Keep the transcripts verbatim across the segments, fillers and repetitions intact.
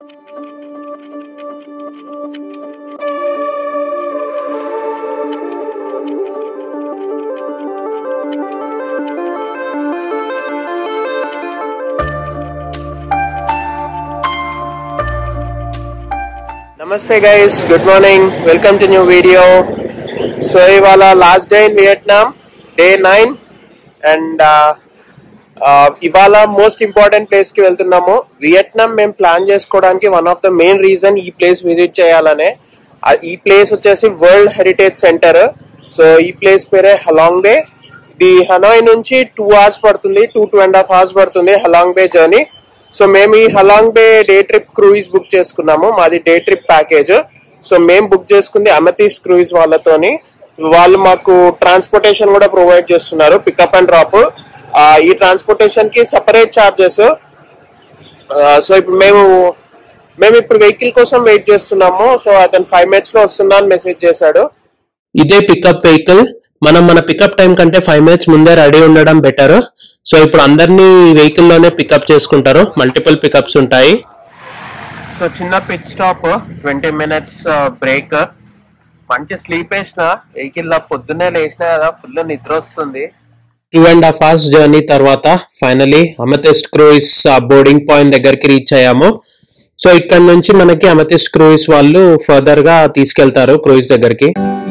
Namaste guys, good morning, welcome to new video. So ivala last day in Vietnam, day nine, and uh, uh, ivala most important place ki veltunnamu. Vietnam mem plan chesukodaniki one of the main reason ee place visit cheyalane. Ee place vachesi World Heritage Center. So ee place pere Halong Bay. The Hanoi nunchi two hours padutundi, two two and a half hours padutundi Halong Bay journey. So మేము ఈ Halong Bay day trip cruise book చేసుకున్నాము. మాది day trip package. So మేము book చేసుకుంది Amethyst cruise వాళ్ళతోని. వాళ్ళు మాకు transportation కూడా ప్రొవైడ్ చేస్తున్నారు, పికప్ అండ్ డ్రాప్. ఈ ట్రాన్స్పోర్టేషన్ కి సెపరేట్ చార్జెస్. సో ఇప్పుడు మేము మేము ఇప్పుడు వెహికల్ కోసం వెయిట్ చేస్తున్నాము. సో అతను ఫైవ్ మినిట్స్ లో వస్తున్నా అని మెసేజ్ చేశాడు. ఇదే పికప్ వెహికల్. మనం మన పికప్ టైం కంటే ఫైవ్ మినిట్స్ ముందే రెడీ ఉండడం బెటర్. సో ఇప్పుడు అందరినీ వెహికల్ లోనే పికప్ చేసుకుంటారు, మల్టిపుల్ పికప్స్ ఉంటాయి. సో చిన్న pit stop, twenty minutes break. మంచి స్లీప్ వేసిన వెహికల్ లో, పొద్దున్నే లేచిన కదా, ఫుల్ నిద్ర వస్తుంది. Two and half hours journey తర్వాత finally Amethyst cruise boarding point దగ్గరికి రీచ్ అయ్యాము. సో ఇక్కడ నుంచి మనకి అమెథిస్ట్ క్రూయిజ్ వాళ్ళు ఫర్దర్ గా తీసుకెళ్తారు క్రూయిజ్ దగ్గరికి.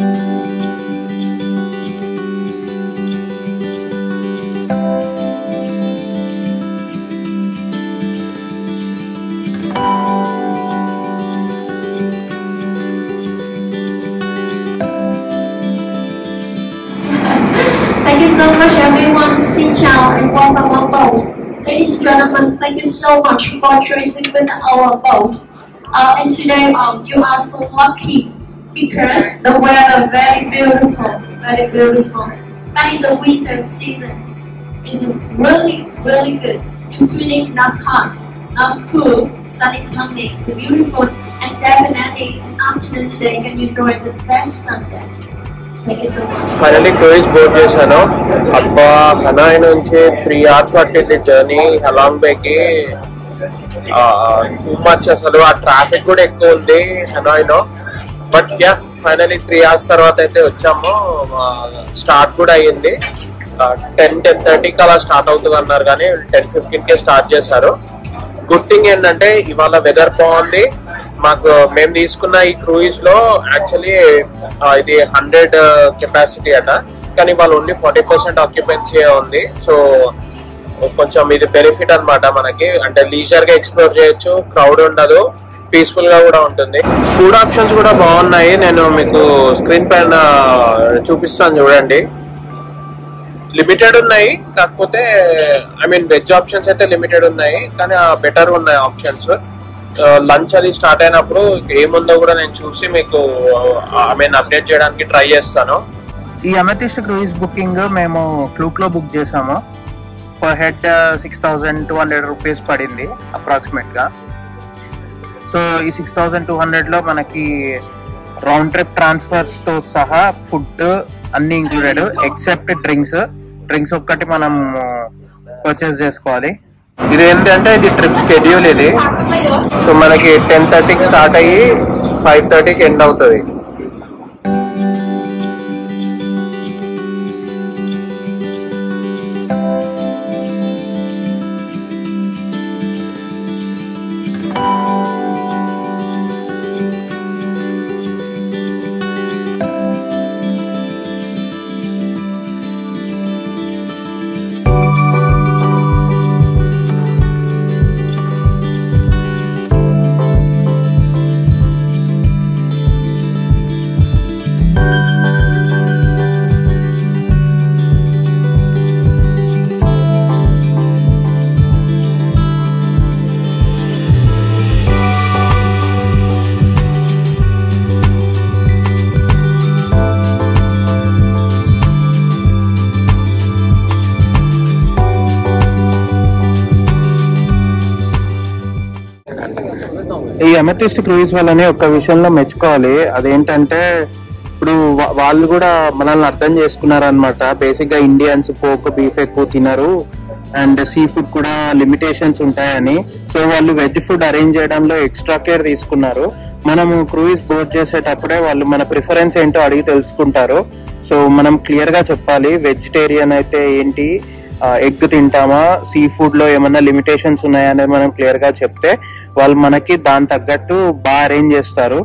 Thank you so much everyone, Xin chào and welcome on board. Ladies and gentlemen, thank you so much for choosing with our boat. Uh, and today um, you are so lucky because the weather very beautiful, very beautiful. That is the winter season. It's really, really good. You're feeling not hot, not cool, sun is coming, it's beautiful, and definitely an afternoon today you can enjoy the best sunset. Finally cruise board చేశాను. అబ్బా, Hanoi నుంచి three hours పట్టింది journey Halong బేకి. Too much అసలు. ఆ traffic కూడా ఎక్కువ ఉంది హనాయ్ లో. But yeah, finally three hours తర్వాత అయితే వచ్చాము. స్టార్ట్ కూడా అయ్యింది. టెన్ టెన్ థర్టీకి అలా స్టార్ట్ అవుతుంది అన్నారు, కానీ టెన్ ఫిఫ్టీన్ కే స్టార్ట్ చేశారు. గుడ్ థింగ్ ఏంటంటే ఇవాళ వెదర్ బాగుంది. మాకు మేము తీసుకున్న ఈ క్రూయిజ్ లో యాక్చువల్లీ ఇది హండ్రెడ్ కెపాసిటీ అట, కానీ వాళ్ళు ఓన్లీ ఫార్టీ పర్సెంట్ ఆక్యుపెన్సీ ఉంది. సో కొంచెం ఇది బెనిఫిట్ అనమాట మనకి. అంటే లీజర్ గా ఎక్స్ప్లోర్ చేయొచ్చు, క్రౌడ్ ఉండదు, పీస్ఫుల్ గా కూడా ఉంటుంది. ఫుడ్ ఆప్షన్స్ కూడా బాగున్నాయి. నేను మీకు స్క్రీన్ పైన చూపిస్తాను చూడండి. లిమిటెడ్ ఉన్నాయి, కాకపోతే ఐ మీన్ వెజ్ ఆప్షన్స్ అయితే లిమిటెడ్ ఉన్నాయి, కానీ బెటర్ ఉన్నాయి ఆప్షన్స్. లంచ్ అది స్టార్ట్ అయినప్పుడు ఏముందో కూడా నేను చూసి మీకు ఐ మీన్ అప్డేట్ చేయడానికి ట్రై చేస్తాను. ఈ అమెథిస్ట్ క్రూయిజ్ బుకింగ్ మేము క్లూక్ లో బుక్ చేసాము. Per head six thousand two hundred rupees పడింది అప్రాక్సిమేట్ గా. సో ఈ సిక్స్ థౌసండ్ టూ హండ్రెడ్ లో మనకి రౌండ్ ట్రిప్ ట్రాన్స్ఫర్స్ తో సహా ఫుడ్ అన్ని ఇంక్లూడెడ్, ఎక్సెప్ట్ డ్రింక్స్. డ్రింక్స్ ఒక్కటి మనం పర్చేస్ చేసుకోవాలి. ఇది ఏంటంటే ఇది ట్రిప్ షెడ్యూల్ ఇది. సో మనకి టెన్ థర్టీకి స్టార్ట్ అయ్యి ఫైవ్ థర్టీకి ఎండ్ అవుతుంది. ఈ అమెథిస్ట్ క్రూయిజ్ వాళ్ళని ఒక విషయంలో మెచ్చుకోవాలి. అదేంటంటే ఇప్పుడు వాళ్ళు కూడా మనల్ని అర్థం చేసుకున్నారు అనమాట. బేసిక్ గా ఇండియన్స్ పోక్ బీఫ్ ఎక్కువ తినరు అండ్ సీ ఫుడ్ కూడా లిమిటేషన్స్ ఉంటాయని. సో వాళ్ళు వెజ్ ఫుడ్ అరేంజ్ చేయడంలో ఎక్స్ట్రా కేర్ తీసుకున్నారు. మనము క్రూయిజ్ బోర్డ్ చేసేటప్పుడే వాళ్ళు మన ప్రిఫరెన్స్ ఏంటో అడిగి తెలుసుకుంటారు. సో మనం క్లియర్ గా చెప్పాలి, వెజిటేరియన్ అయితే ఏంటి, ఎగ్ తింటామా, సీ ఫుడ్ లో ఏమన్నా లిమిటేషన్స్ ఉన్నాయా అనేది మనం క్లియర్ గా చెప్తే వాళ్ళు మనకి దాని తగ్గట్టు బాగా అరేంజ్ చేస్తారు.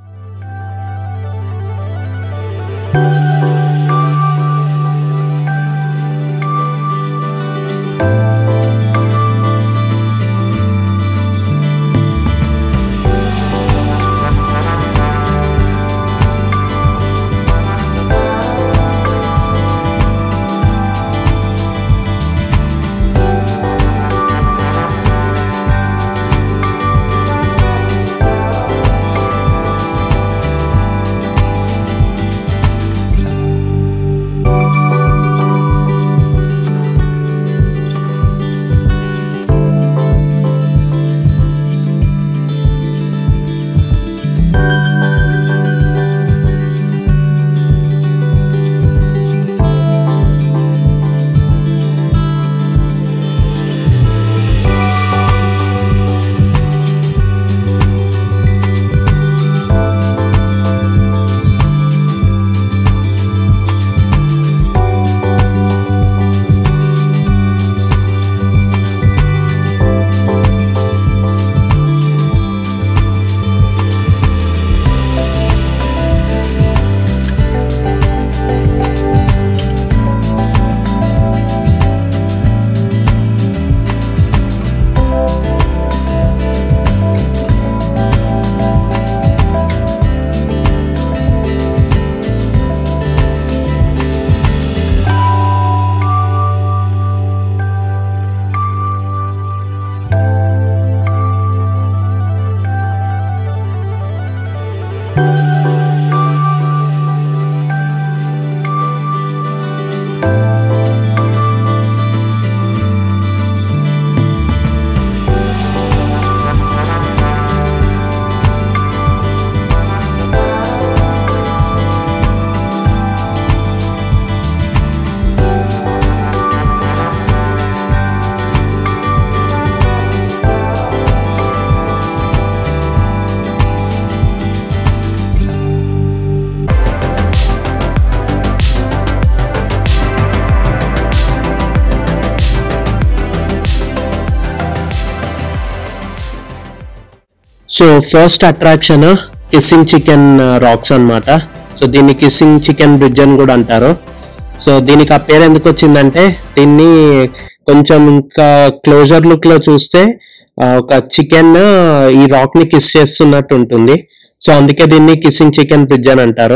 So first attraction kissing chicken rocks అన్నమాట. సో దీన్ని కిస్సింగ్ చికెన్ బ్రిడ్జ్ అని కూడా అంటారు. సో దీనికి ఆ పేరు ఎందుకు వచ్చిందంటే, దీన్ని కొంచెం ఇంకా క్లోజర్ లుక్ లో చూస్తే ఒక చికెన్ ఈ రాక్ ని కిస్ చేస్తున్నట్టు ఉంటుంది. సో అందుకే దీన్ని కిస్సింగ్ చికెన్ బ్రిడ్జ్ అని అంటారు.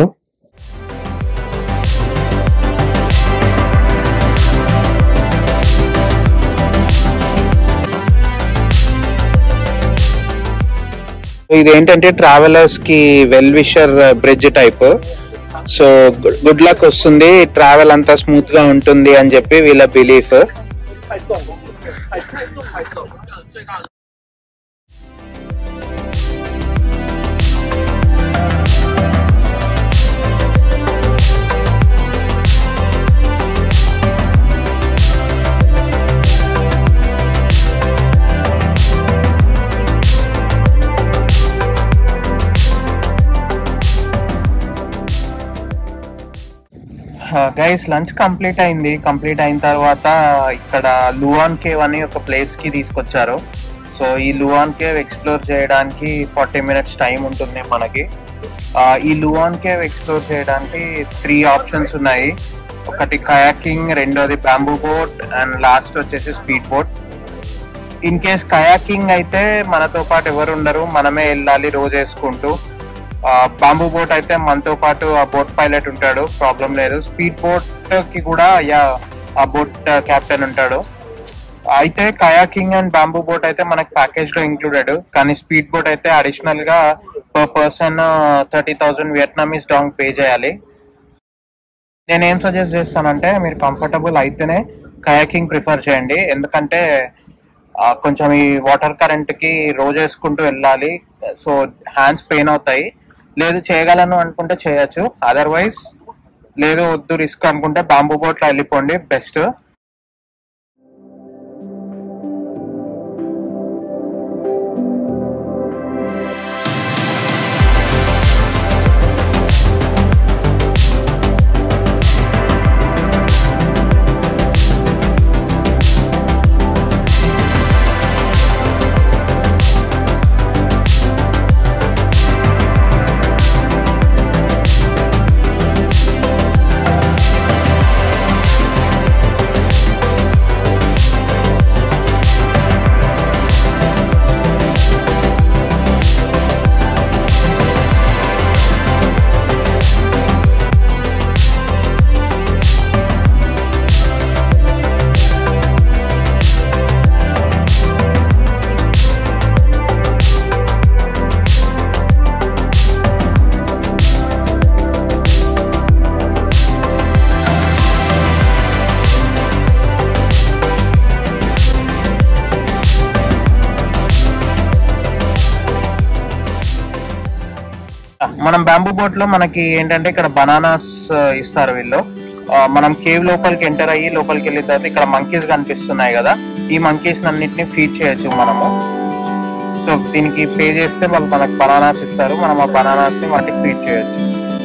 ఇదేంటంటే ట్రావెలర్స్ కి well wisher bridge type. So good luck వస్తుంది, ట్రావెల్ అంతా స్మూత్ గా ఉంటుంది అని చెప్పి వీళ్ళ బిలీఫ్. గైస్ లంచ్ కంప్లీట్ అయింది. కంప్లీట్ అయిన తర్వాత ఇక్కడ లువాన్ కేవ్ అని ఒక ప్లేస్ కి తీసుకొచ్చారు. సో ఈ లువాన్ కేవ్ ఎక్స్ప్లోర్ చేయడానికి ఫార్టీ మినిట్స్ టైం ఉంటుంది మనకి. ఈ లువాన్ కేవ్ ఎక్స్ప్లోర్ చేయడానికి త్రీ ఆప్షన్స్ ఉన్నాయి. ఒకటి కయాకింగ్, రెండోది బ్యాంబూ బోట్, అండ్ లాస్ట్ వచ్చేసి speed boat. In case kayaking అయితే మనతో పాటు ఎవరు ఉండరు, మనమే వెళ్ళాలి రోజు వేసుకుంటూ. బాంబూ బోట్ అయితే మనతో పాటు ఆ బోట్ పైలట్ ఉంటాడు, ప్రాబ్లం లేదు. స్పీడ్ బోట్ కి కూడా యా ఆ బోట్ కెప్టెన్ ఉంటాడు. అయితే కయాకింగ్ అండ్ బాంబూ బోట్ అయితే మనకి ప్యాకేజ్ లో ఇంక్లూడెడ్, కానీ స్పీడ్ బోట్ అయితే అడిషనల్ గా per person thirty thousand Vietnamese dong pay చేయాలి. నేనేం సజెస్ట్ చేస్తానంటే, మీరు కంఫర్టబుల్ అయితేనే కయాకింగ్ ప్రిఫర్ చేయండి. ఎందుకంటే కొంచెం ఈ వాటర్ కరెంట్ కి రోజు వేసుకుంటూ వెళ్ళాలి. సో హ్యాండ్స్ పెయిన్ అవుతాయి. లేదు చేయగలను అనుకుంటే చేయొచ్చు, అదర్వైజ్ లేదు వద్దు రిస్క్ అనుకుంటే బాంబూ బోట్ లో వెళ్ళిపోండి బెస్ట్. మనం బ్యాంబూ బోట్ లో మనకి ఏంటంటే ఇక్కడ బనానాస్ ఇస్తారు వీళ్ళు. మనం కేవ్ లోపలికి ఎంటర్ అయ్యి లోపలికి వెళ్ళిన తర్వాత ఇక్కడ మంకీస్ కనిపిస్తున్నాయి కదా, ఈ మంకీస్ అన్నిటిని ఫీడ్ చేయొచ్చు మనము. సో దీనికి పే చేస్తే వాళ్ళు మనకు బనానాస్ ఇస్తారు, మనం ఆ బనానాస్ ని వాటికి ఫీడ్ చేయొచ్చు.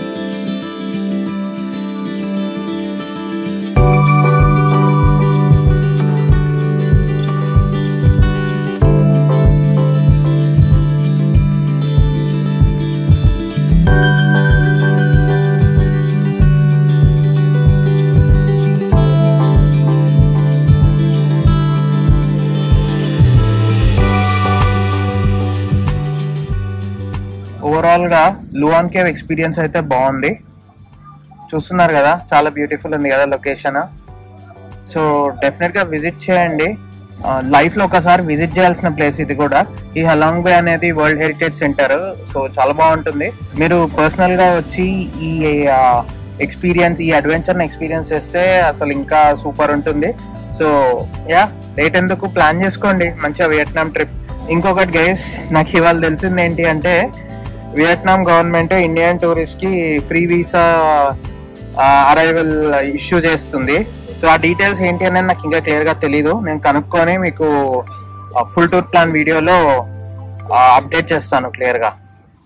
ఓవరాల్ గా లువాన్ కేవ్ ఎక్స్పీరియన్స్ అయితే బాగుంది. చూస్తున్నారు కదా, చాలా బ్యూటిఫుల్ ఉంది కదా లొకేషన్. సో డెఫినెట్ గా విజిట్ చేయండి. లైఫ్ లో ఒకసారి విజిట్ చేయాల్సిన ప్లేస్ ఇది కూడా. ఈ హలాంగ్ బే అనేది వరల్డ్ హెరిటేజ్ సెంటర్. సో చాలా బాగుంటుంది. మీరు పర్సనల్ గా వచ్చి ఈ ఎక్స్పీరియన్స్ ఈ అడ్వెంచర్ ని ఎక్స్పీరియన్స్ చేస్తే అసలు ఇంకా సూపర్ ఉంటుంది. సో యా, లేట్ ఎందుకు, ప్లాన్ చేసుకోండి మంచిగా వియట్నాం ట్రిప్. ఇంకొకటి గైస్, నాకు ఇవాళ తెలిసింది ఏంటి అంటే వియట్నాం గవర్నమెంట్ ఇండియన్ టూరిస్ట్ కి ఫ్రీ వీసా అరైవల్ ఇష్యూ చేస్తుంది. సో ఆ డీటెయిల్స్ ఏంటి అనేది నాకు ఇంకా క్లియర్ గా తెలీదు. నేను కనుక్కొని మీకు ఫుల్ టూర్ ప్లాన్ వీడియోలో అప్డేట్ చేస్తాను క్లియర్ గా.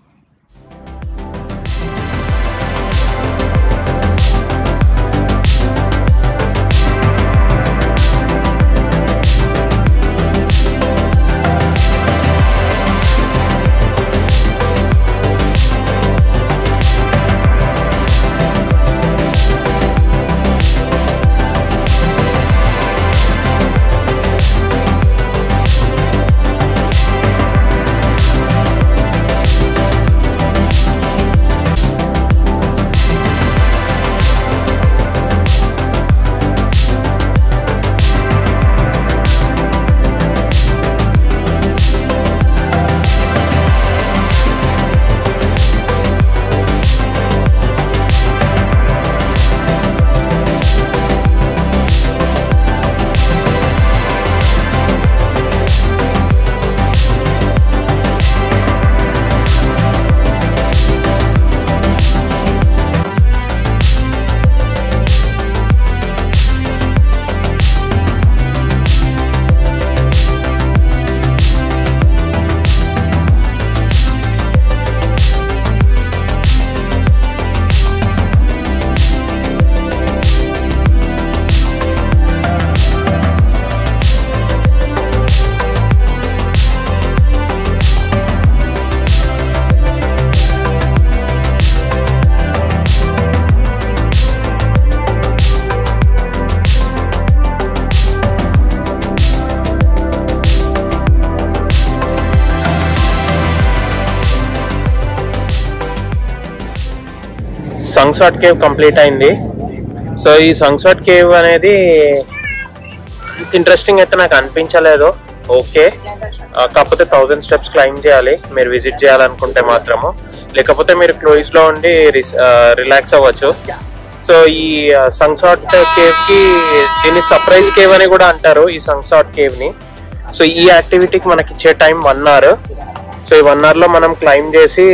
సంగ్సాట్ కేవ్ కంప్లీట్ అయింది. సో ఈ సంగ్సాట్ కేవ్ అనేది ఇంట్రెస్టింగ్ అయితే నాకు అనిపించలేదు. ఓకే, కాకపోతే థౌజండ్ స్టెప్స్ క్లైమ్ చేయాలి మీరు విజిట్ చేయాలనుకుంటే మాత్రము. లేకపోతే మీరు క్లోజ్ లో ఉండి రిలాక్స్ అవ్వచ్చు. సో ఈ సంగ్సాట్ కేవ్ కి దీన్ని సర్ప్రైజ్ కేవ్ అని కూడా అంటారు, ఈ సంగ్సాట్ కేవ్ ని. సో ఈ యాక్టివిటీకి మనకి ఇచ్చే టైం వన్ అవర్. సో ఈ వన్ అవర్ లో మనం క్లైమ్ చేసి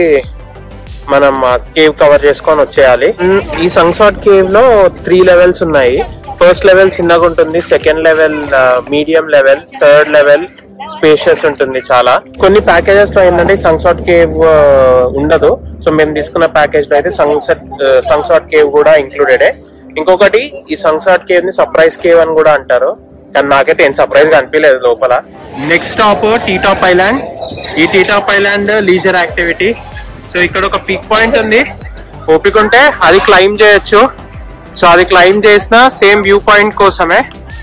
మనం కేవ్ కవర్ చేసుకొని వచ్చేయాలి. ఈ సంగ్సాట్ కేవ్ లో త్రీ లెవెల్స్ ఉన్నాయి. ఫస్ట్ లెవెల్ చిన్నగా ఉంటుంది, second level medium level, third level spacious ఉంటుంది చాలా. కొన్ని ప్యాకేజెస్ లో ఏంటంటే సంగ్సాట్ కేవ్ ఉండదు. సో మేము తీసుకున్న ప్యాకేజ్ లో అయితే సంగ్సాట్ సంగ్సాట్ కేవ్ కూడా ఇంక్లూడెడ్. ఇంకొకటి ఈ సంగ్సాట్ కేవ్ ని సర్ప్రైజ్ కేవ్ అని కూడా అంటారు, కానీ నాకైతే ఏం సర్ప్రైజ్ గా అనిపించలేదు లోపల. Next stop Ti Top island. ఈ Ti Top island leisure activity. So ఇక్కడ ఒక పీక్ పాయింట్ ఉంది, ఓపిక ఉంటే అది క్లైమ్ చేయొచ్చు. సో అది క్లైమ్ చేసిన సేమ్ వ్యూ పాయింట్ కోసమే,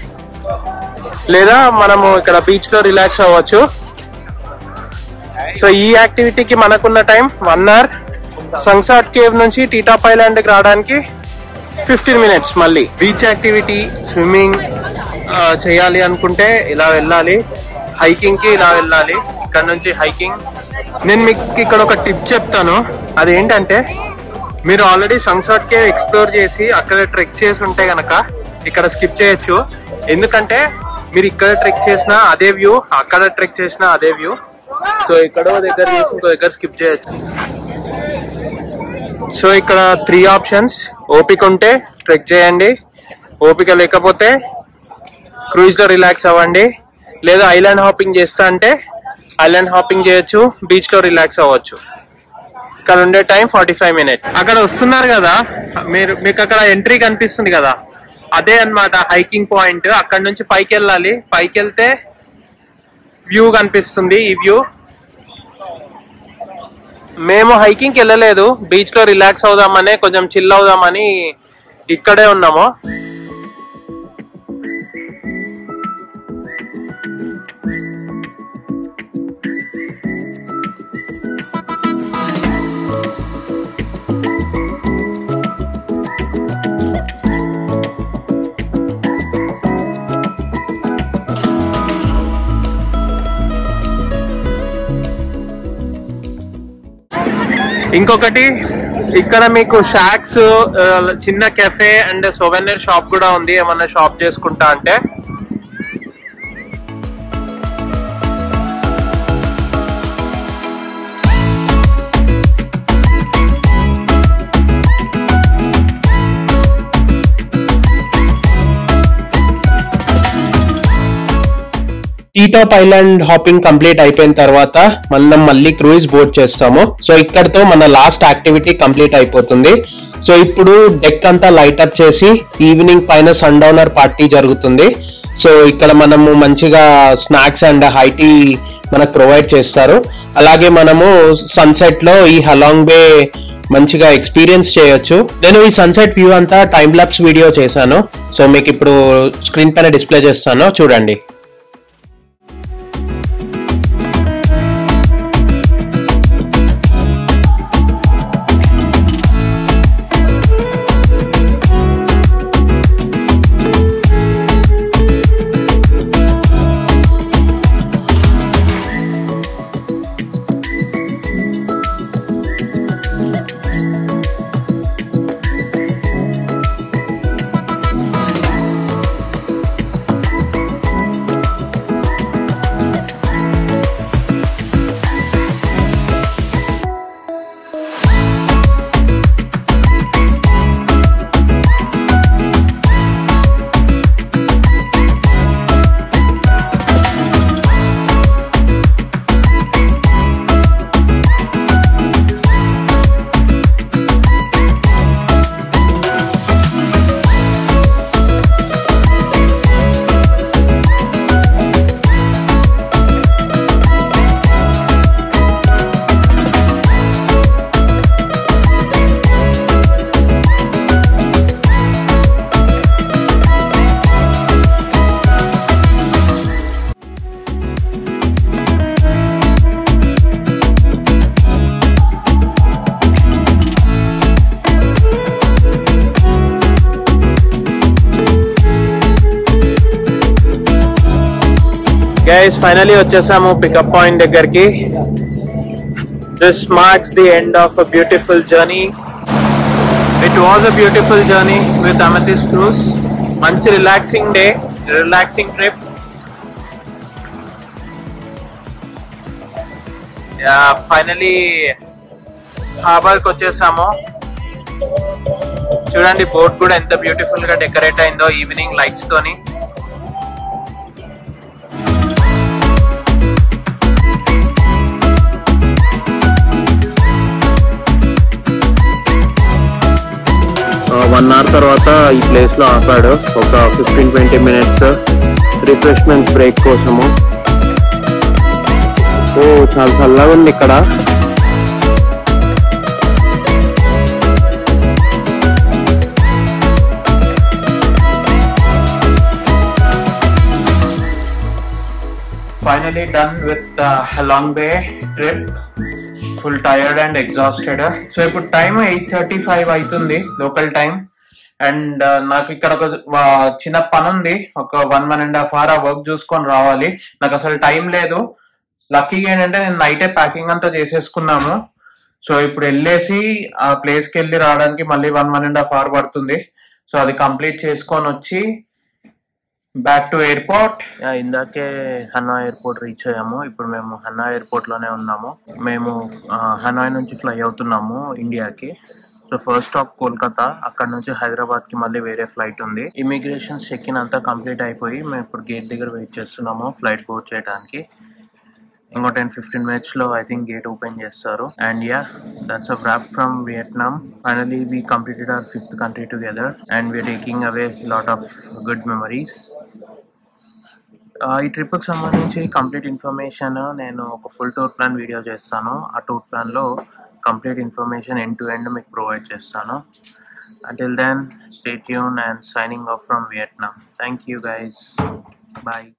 లేదా మనము ఇక్కడ బీచ్ లో రిలాక్స్ అవ్వచ్చు. సో ఈ యాక్టివిటీకి మనకున్న time one hour. Sung Sot cave నుంచి టీ టాప్ ఐలాండ్ కి రావడానికి ఫిఫ్టీన్ మినిట్స్. మళ్ళీ బీచ్ యాక్టివిటీ, స్విమ్మింగ్ చేయాలి అనుకుంటే ఇలా వెళ్ళాలి, హైకింగ్ కి ఇలా వెళ్ళాలి. ఇక్కడ నుంచి హైకింగ్. నేను మీకు ఇక్కడ ఒక టిప్ చెప్తాను, అదేంటంటే మీరు ఆల్రెడీ సంగ్సాట్ కేవ్ ఎక్స్ప్లోర్ చేసి అక్కడ ట్రెక్ చేసి ఉంటే గనక ఇక్కడ స్కిప్ చేయొచ్చు. ఎందుకంటే మీరు ఇక్కడ ట్రెక్ చేసిన అదే వ్యూ, అక్కడ ట్రెక్ చేసిన అదే వ్యూ. సో ఇక్కడ దగ్గర చేసి ఇంకో దగ్గర స్కిప్ చేయొచ్చు. సో ఇక్కడ త్రీ ఆప్షన్స్. ఓపిక ఉంటే ట్రెక్ చేయండి, ఓపిక లేకపోతే క్రూజ్ లో రిలాక్స్ అవ్వండి, లేదా ఐలాండ్ హాపింగ్ చేస్తా అంటే ఐలాండ్ హాపింగ్ చేయొచ్చు, బీచ్ లో రిలాక్స్ అవ్వచ్చు. ఇక్కడ ఉండే టైం ఫార్టీ ఫైవ్ మినిట్స్. అక్కడ వస్తున్నారు కదా మీరు, మీకు అక్కడ ఎంట్రీ కనిపిస్తుంది కదా, అదే అన్నమాట హైకింగ్ పాయింట్. అక్కడ నుంచి పైకి వెళ్ళాలి, పైకి వెళ్తే వ్యూ కనిపిస్తుంది. ఈ వ్యూ. మేము హైకింగ్కి వెళ్ళలేదు, బీచ్ లో రిలాక్స్ అవుదామని, కొంచెం చిల్ అవుదామని ఇక్కడే ఉన్నాము. ఇంకొకటి ఇక్కడ మీకు షాక్స్, చిన్న కెఫే అండ్ సోవెనిర్ షాప్ కూడా ఉంది, ఏమన్నా షాప్ చేసుకుంటా అంటే. టీటాప్ ఐలాండ్ హాపింగ్ కంప్లీట్ అయిపోయిన తర్వాత మనం మళ్ళీ క్రూయిజ్ బోట్ చేస్తాము. సో ఇక్కడతో మన లాస్ట్ యాక్టివిటీ కంప్లీట్ అయిపోతుంది. సో ఇప్పుడు డెక్ అంతా లైట్ అప్ చేసి ఈవినింగ్ పైన సన్ డౌనర్ పార్టీ జరుగుతుంది. సో ఇక్కడ మనము మంచిగా స్నాక్స్ అండ్ హై టీ మనకు ప్రొవైడ్ చేస్తారు. అలాగే మనము సన్సెట్ లో ఈ హలాంగ్ బే మంచిగా ఎక్స్పీరియన్స్ చేయొచ్చు. నేను ఈ సన్సెట్ వ్యూ అంతా టైమ్ లాప్స్ వీడియో చేశాను. సో మీకు ఇప్పుడు స్క్రీన్ పైన డిస్ప్లే చేస్తాను, చూడండి. గైస్ ఫైనలీ వచ్చేసాము పికప్ పాయింట్ దగ్గరికి. This marks the end of a beautiful journey. It was a beautiful journey with Amethyst cruise. మంచి relaxing day, relaxing trip. Finally harbour కి వచ్చేసాము. చూడండి బోట్ కూడా ఎంత బ్యూటిఫుల్ గా డెకరేట్ అయిందో ఈవినింగ్ లైట్స్ తోని. వన్ అవర్ తర్వాత ఈ ప్లేస్ లో ఆపాడు ఒక fifteen twenty minutes refreshment break కోసము. ఓ చాలా చల్లగా ఉంది ఇక్కడ. Finally done with the Halong Bay trip. Full tired and exhausted. So ఇప్పుడు టైం ఎయిట్ థర్టీ ఫైవ్ అవుతుంది లోకల్ టైం. అండ్ నాకు ఇక్కడ ఒక చిన్న పని ఉంది, ఒక one one and half hour ఆ వర్క్ చూసుకొని రావాలి. నాకు అసలు టైం లేదు. లక్కీగా ఏంటంటే నేను నైటే ప్యాకింగ్ అంతా చేసేసుకున్నాము. సో ఇప్పుడు వెళ్ళేసి ఆ ప్లేస్కి వెళ్ళి రావడానికి మళ్ళీ one one and half hour పడుతుంది. సో అది కంప్లీట్ చేసుకొని వచ్చి బ్యాక్ టు ఎయిర్పోర్ట్. ఇందాకే హనాయ్ ఎయిర్పోర్ట్ రీచ్ అయ్యాము. ఇప్పుడు మేము హనాయ్ ఎయిర్పోర్ట్ లోనే ఉన్నాము. మేము హనాయ్ నుంచి ఫ్లై అవుతున్నాము ఇండియాకి. సో ఫస్ట్ స్టాప్ కోల్కతా, అక్కడ నుంచి హైదరాబాద్ కి మళ్ళీ వేరే ఫ్లైట్ ఉంది. ఇమిగ్రేషన్ చెక్ ఇన్ అంతా కంప్లీట్ అయిపోయి మేము ఇప్పుడు గేట్ దగ్గర వెయిట్ చేస్తున్నాము ఫ్లైట్ బోర్డ్ చేయడానికి. ఇంకో టెన్ ఫిఫ్టీన్ మినిట్స్ లో ఐ థింక్ గేట్ ఓపెన్ చేస్తారు. And yeah, that's a wrap from Vietnam. Finally we completed our fifth country together and we are taking away a lot of good memories. ఈ ట్రిప్కి సంబంధించి complete information నేను ఒక full tour plan video చేస్తాను. ఆ tour ప్లాన్లో complete information end to end మీకు provide చేస్తాను. Until then, stay tuned and signing off from Vietnam. Thank you guys. Bye.